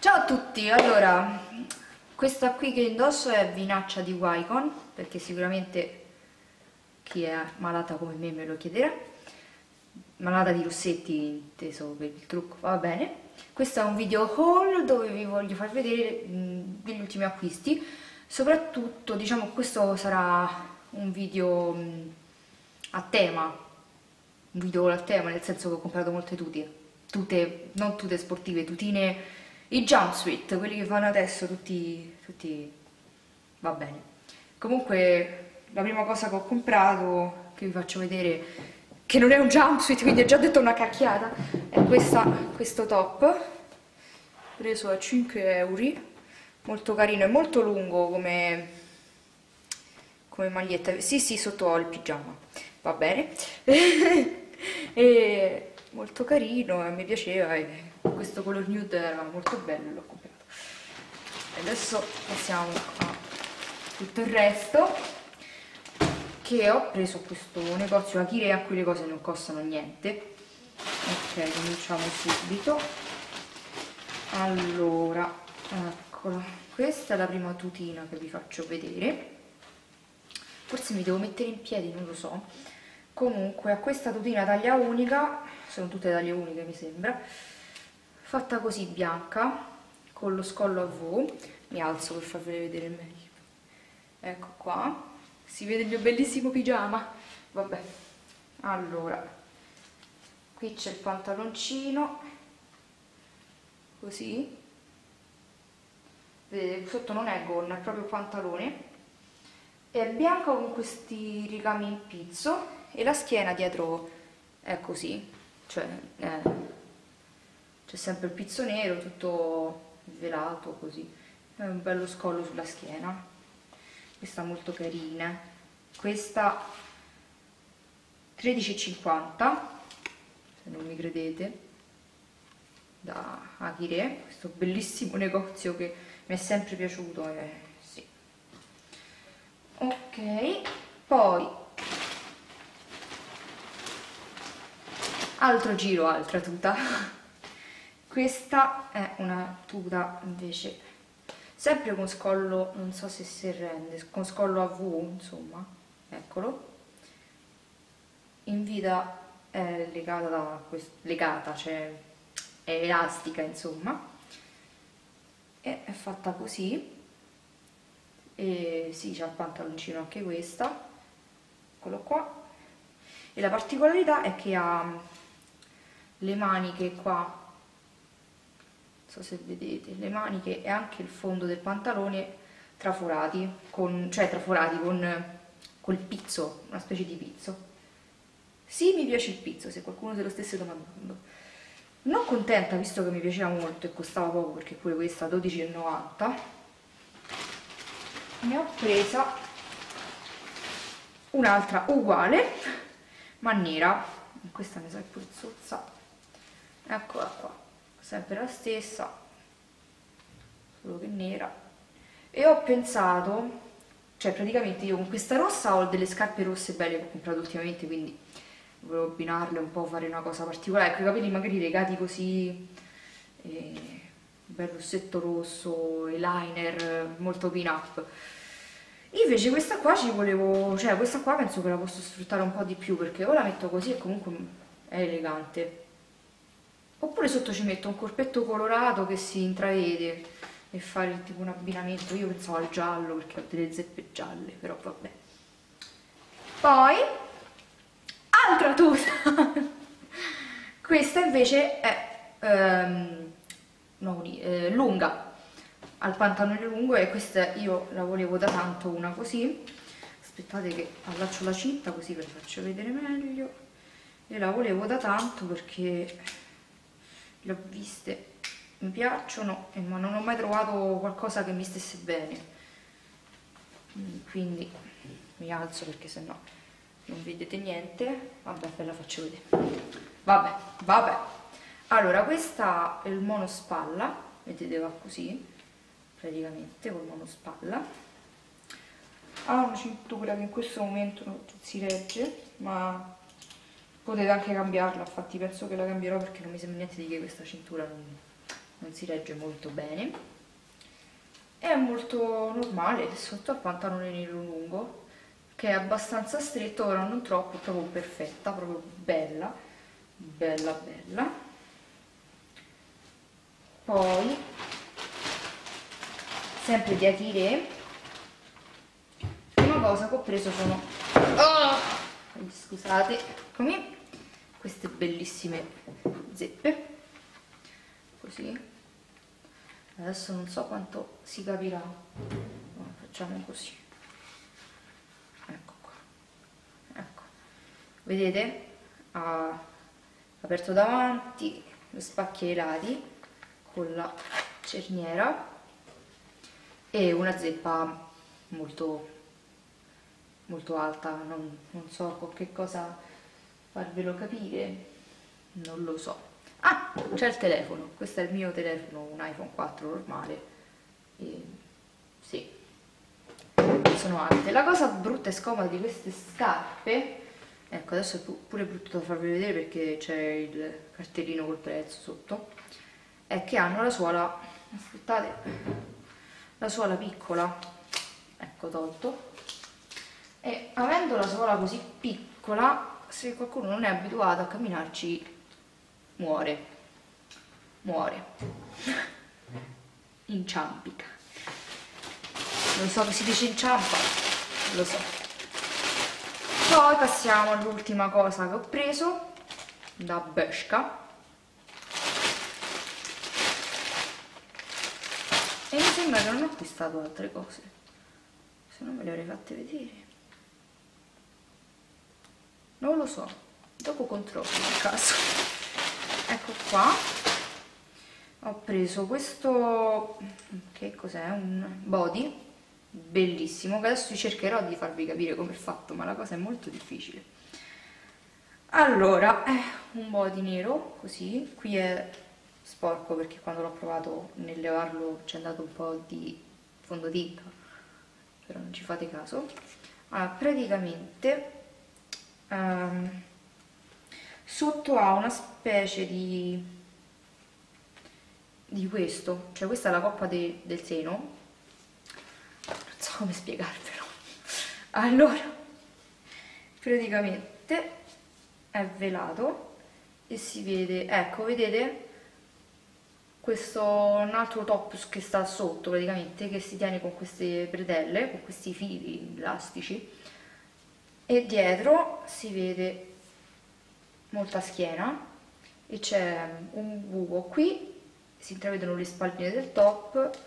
Ciao a tutti, allora, questa qui che indosso è vinaccia di Wycon, perché sicuramente chi è malata come me lo chiederà, malata di rossetti inteso per il trucco, va bene. Questo è un video haul dove vi voglio far vedere degli ultimi acquisti, soprattutto diciamo questo sarà un video a tema, un video a tema nel senso che ho comprato molte tute, non tute sportive, tutine. I jumpsuit, quelli che fanno adesso, tutti, va bene. Comunque, la prima cosa che ho comprato, che vi faccio vedere, che non è un jumpsuit, quindi ho già detto una cacchiata, è questo top, preso a 5 euro, molto carino, è molto lungo come maglietta, sì, sotto ho il pigiama, va bene. E molto carino, mi piaceva, e questo color nude era molto bello e l'ho comprato. E adesso passiamo a tutto il resto, che ho preso a questo negozio Akire, a cui le cose non costano niente. Ok, cominciamo subito. Allora, eccola, questa è la prima tutina che vi faccio vedere. Forse mi devo mettere in piedi, non lo so. Comunque, a questa tutina taglia unica, sono tutte taglie uniche mi sembra, fatta così bianca, con lo scollo a V, mi alzo per farvi vedere meglio, ecco qua, si vede il mio bellissimo pigiama, vabbè, allora, qui c'è il pantaloncino, così, vedete, sotto non è gonna, è proprio pantalone, è bianco con questi ricami in pizzo e la schiena dietro è così, cioè c'è sempre il pizzo nero, tutto velato così, è un bello scollo sulla schiena. Questa molto carina, questa 13,50 se non mi credete, da Akire, questo bellissimo negozio che mi è sempre piaciuto, sì. Ok, poi altro giro, altra tuta. Questa è una tuta invece sempre con scollo, non so se si rende, con scollo a V, insomma, eccolo. In vita è legata, cioè è elastica, insomma, e è fatta così. E sì, c'ha il pantaloncino anche questa, eccolo qua. E la particolarità è che ha le maniche qua, non so se vedete, le maniche e anche il fondo del pantalone traforati, traforati con il pizzo, una specie di pizzo. Sì, mi piace il pizzo, se qualcuno se lo stesse domandando. Non contenta, visto che mi piaceva molto e costava poco, perché pure questa 12,90, ne ho presa un'altra uguale, ma nera. Questa mi sa che pure zozza, eccola qua, sempre la stessa, solo che nera. E ho pensato, cioè praticamente io con questa rossa ho delle scarpe rosse belle che ho comprato ultimamente, quindi volevo abbinarle un po', fare una cosa particolare, ecco, i capelli magari legati così, un bel rossetto rosso, eyeliner, molto pin up. Invece questa qua ci volevo, cioè questa qua penso che la posso sfruttare un po' di più, perché o la metto così e comunque è elegante, oppure sotto ci metto un corpetto colorato che si intravede e fare tipo un abbinamento. Io pensavo al giallo perché ho delle zeppe gialle, però vabbè. Poi altra tuta. Questa invece è lunga, al pantalone lungo, e questa io la volevo da tanto una così. Aspettate che allaccio la cinta così ve la faccio vedere meglio. Io la volevo da tanto perché le ho viste, mi piacciono, ma non ho mai trovato qualcosa che mi stesse bene, quindi mi alzo perché sennò non vedete niente. Vabbè, ve la faccio vedere. Vabbè. Allora, questa è il monospalla, vedete, va così praticamente col monospalla. Ha una cintura che in questo momento non si regge, ma potete anche cambiarla, infatti penso che la cambierò perché non mi sembra niente di che questa cintura non si regge molto bene, è molto normale sotto al pantalone nero lungo, che è abbastanza stretto però non troppo, proprio perfetta, proprio bella bella bella. Poi sempre di Achille, una cosa che ho preso sono scusate, eccomi, queste bellissime zeppe, così. Adesso non so quanto si capirà, no, facciamo così, ecco qua, ecco, vedete, ha aperto davanti, lo spacchi ai lati con la cerniera e una zeppa molto molto alta, non so con che cosa farvelo capire, non lo so. Ah, c'è il telefono, questo è il mio telefono, un iPhone 4 normale, e sì, sono alte. La cosa brutta e scomoda di queste scarpe, ecco, adesso è pure brutto da farvi vedere perché c'è il cartellino col prezzo sotto, è che hanno la suola, aspettate, la suola piccola, ecco, tolto, e avendo la suola così piccola, se qualcuno non è abituato a camminarci muore, inciampica, non so che si dice inciampa, lo so. Poi passiamo all'ultima cosa che ho preso da Bershka, e mi sembra che non ho acquistato altre cose, se no me le avrei fatte vedere, non lo so, dopo controllo nel caso. Ecco qua, ho preso questo, che cos'è, un body bellissimo, che adesso cercherò di farvi capire come è fatto, ma la cosa è molto difficile. Allora, è un body nero, così, qui è sporco perché quando l'ho provato nel levarlo c'è andato un po' di fondotinta, però non ci fate caso. Allora, praticamente sotto ha una specie di questo, cioè questa è la coppa del seno, non so come spiegarvelo. Allora, praticamente è velato e si vede, ecco, vedete questo, un altro top che sta sotto praticamente, che si tiene con queste bretelle, con questi fili elastici, e dietro si vede molta schiena e c'è un buco qui, si intravedono le spalline del top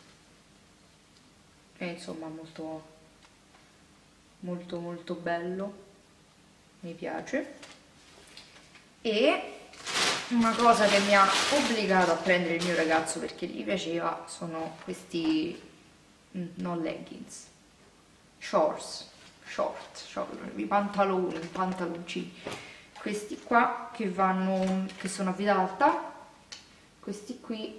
e insomma molto molto molto bello, mi piace. E una cosa che mi ha obbligato a prendere il mio ragazzo perché gli piaceva sono questi, non leggings, short, i pantaloni, i pantaloncini, questi qua che vanno, che sono a vita alta, questi qui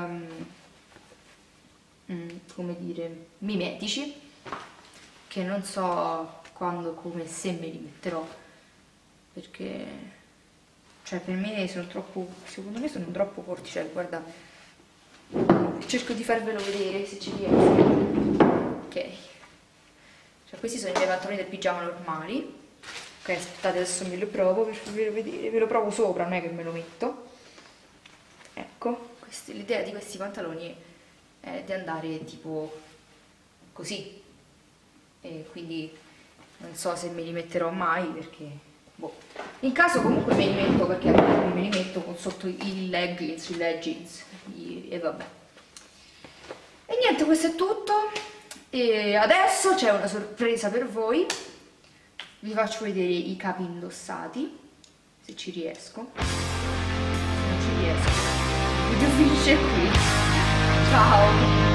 come dire, mimetici, che non so quando, come, se me li metterò, perché cioè per me sono troppo, secondo me sono troppo corti, cioè guarda, cerco di farvelo vedere se ci riesco. Ok, cioè questi sono i miei pantaloni del pigiama normali. Ok, aspettate, adesso me lo provo per farvelo vedere, ve lo provo sopra, non è che me lo metto. Ecco, l'idea di questi pantaloni è di andare tipo così, e quindi non so se me li metterò mai perché boh. In caso comunque me li metto, perché me li metto con sotto i leggings, e vabbè. E niente, questo è tutto, e adesso c'è una sorpresa per voi. Vi faccio vedere i capi indossati, se ci riesco. Se non ci riesco, il video finisce qui. Ciao!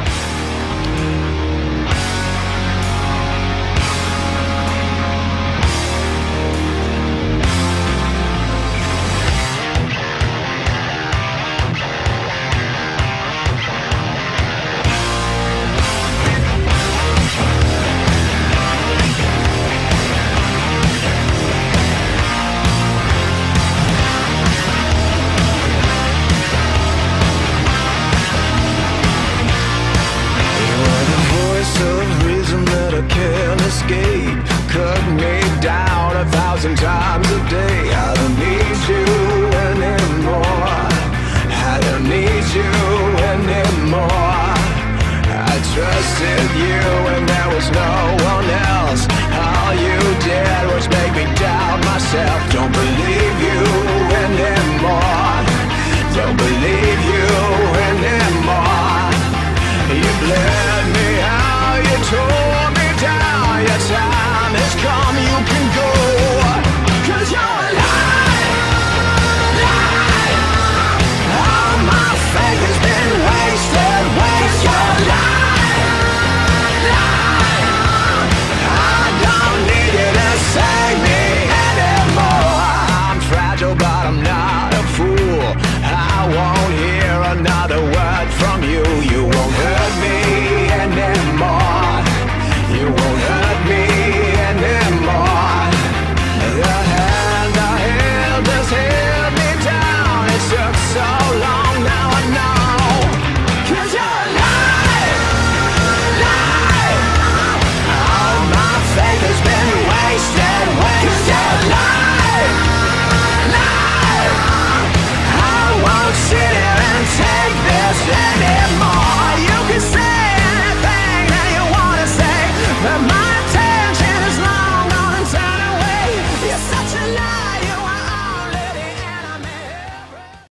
don't believe you anymore. Don't believe you anymore. You bled me out, you tore me down. Your time has come, you can go. 'Cause you're a lie, lie. All my faith has been wasted, wasted. Lie, lie. I don't need you to save me anymore. I'm fragile, but I'm not a fool. I won't hear another word from you. You